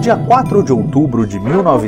dia 4 de outubro de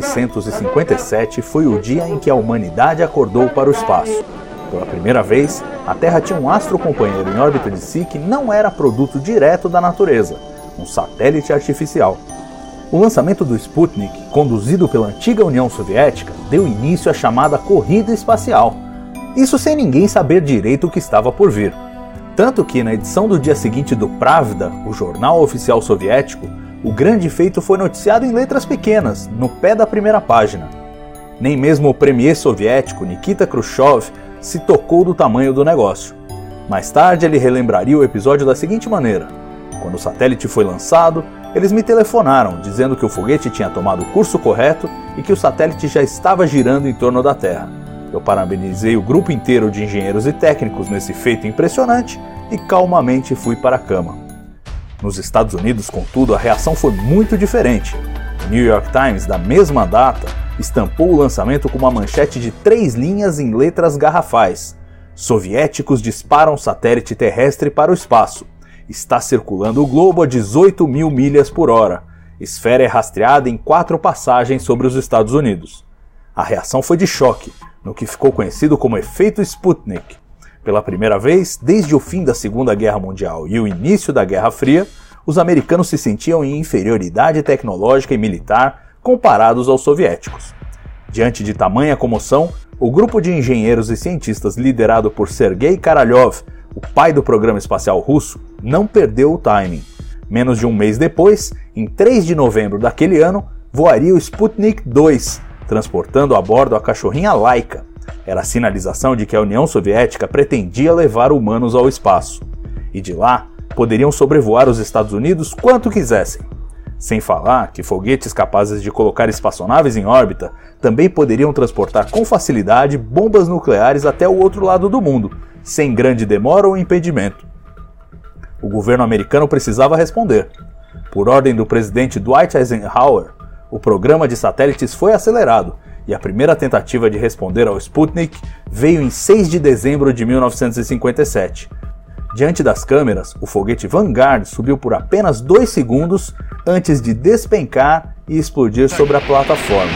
1957 foi o dia em que a humanidade acordou para o espaço. Pela primeira vez, a Terra tinha um astro companheiro em órbita de si que não era produto direto da natureza, um satélite artificial. O lançamento do Sputnik, conduzido pela antiga União Soviética, deu início à chamada corrida espacial. Isso sem ninguém saber direito o que estava por vir. Tanto que, na edição do dia seguinte do Pravda, o jornal oficial soviético, o grande feito foi noticiado em letras pequenas, no pé da primeira página. Nem mesmo o premier soviético Nikita Khrushchev se tocou do tamanho do negócio. Mais tarde ele relembraria o episódio da seguinte maneira: quando o satélite foi lançado, eles me telefonaram dizendo que o foguete tinha tomado o curso correto e que o satélite já estava girando em torno da Terra. Eu parabenizei o grupo inteiro de engenheiros e técnicos nesse feito impressionante e calmamente fui para a cama. Nos Estados Unidos, contudo, a reação foi muito diferente. O New York Times, da mesma data, estampou o lançamento com uma manchete de 3 linhas em letras garrafais. Soviéticos disparam satélite terrestre para o espaço. Está circulando o globo a 18.000 milhas por hora. Esfera é rastreada em 4 passagens sobre os Estados Unidos. A reação foi de choque, no que ficou conhecido como efeito Sputnik. Pela primeira vez, desde o fim da Segunda Guerra Mundial e o início da Guerra Fria, os americanos se sentiam em inferioridade tecnológica e militar comparados aos soviéticos. Diante de tamanha comoção, o grupo de engenheiros e cientistas liderado por Sergei Korolev, o pai do programa espacial russo, não perdeu o timing. Menos de um mês depois, em 3 de novembro daquele ano, voaria o Sputnik 2, transportando a bordo a cachorrinha Laika. Era a sinalização de que a União Soviética pretendia levar humanos ao espaço. E de lá, poderiam sobrevoar os Estados Unidos quanto quisessem. Sem falar que foguetes capazes de colocar espaçonaves em órbita também poderiam transportar com facilidade bombas nucleares até o outro lado do mundo, sem grande demora ou impedimento. O governo americano precisava responder. Por ordem do presidente Dwight Eisenhower, o programa de satélites foi acelerado e a primeira tentativa de responder ao Sputnik veio em 6 de dezembro de 1957. Diante das câmeras, o foguete Vanguard subiu por apenas 2 segundos antes de despencar e explodir sobre a plataforma.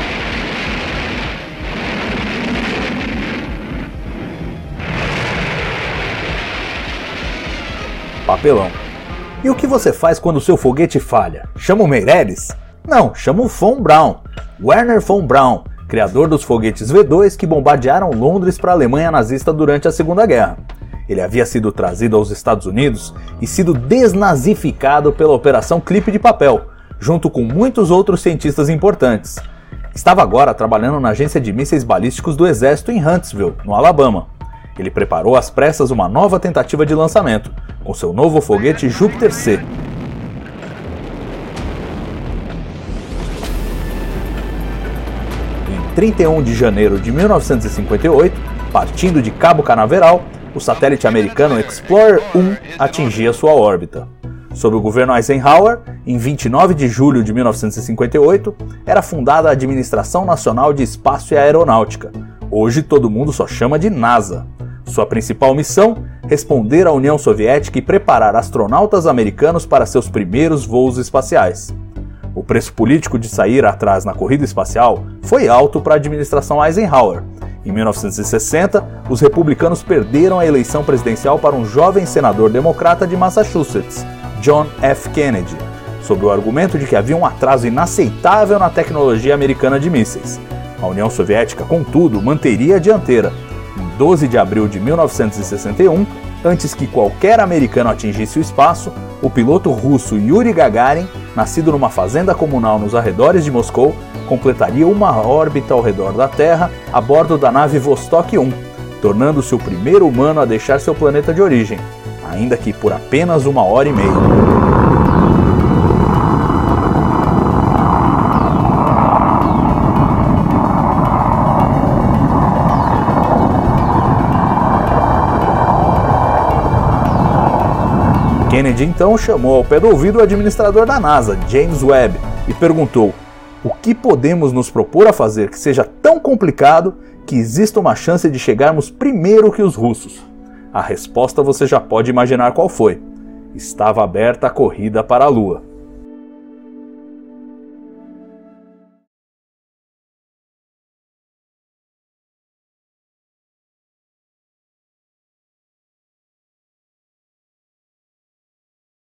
Papelão. E o que você faz quando o seu foguete falha? Chama o Meirelles? Não, chama o Von Braun, Werner von Braun, criador dos foguetes V2 que bombardearam Londres para a Alemanha nazista durante a Segunda Guerra. Ele havia sido trazido aos Estados Unidos e sido desnazificado pela Operação Clipe de Papel, junto com muitos outros cientistas importantes. Estava agora trabalhando na agência de mísseis balísticos do Exército em Huntsville, no Alabama. Ele preparou às pressas uma nova tentativa de lançamento, com seu novo foguete Júpiter C. Em 31 de janeiro de 1958, partindo de Cabo Canaveral, o satélite americano Explorer 1 atingia sua órbita. Sob o governo Eisenhower, em 29 de julho de 1958, era fundada a Administração Nacional de Espaço e Aeronáutica. Hoje todo mundo só chama de NASA. Sua principal missão, responder à União Soviética e preparar astronautas americanos para seus primeiros voos espaciais. O preço político de sair atrás na corrida espacial foi alto para a administração Eisenhower. Em 1960, os republicanos perderam a eleição presidencial para um jovem senador democrata de Massachusetts, John F. Kennedy, sob o argumento de que havia um atraso inaceitável na tecnologia americana de mísseis. A União Soviética, contudo, manteria a dianteira. Em 12 de abril de 1961, antes que qualquer americano atingisse o espaço, o piloto russo Yuri Gagarin, nascido numa fazenda comunal nos arredores de Moscou, completaria uma órbita ao redor da Terra a bordo da nave Vostok 1, tornando-se o primeiro humano a deixar seu planeta de origem, ainda que por apenas 1h30. Kennedy então chamou ao pé do ouvido o administrador da NASA, James Webb, e perguntou: o que podemos nos propor a fazer que seja tão complicado que exista uma chance de chegarmos primeiro que os russos? A resposta você já pode imaginar qual foi. Estava aberta a corrida para a Lua.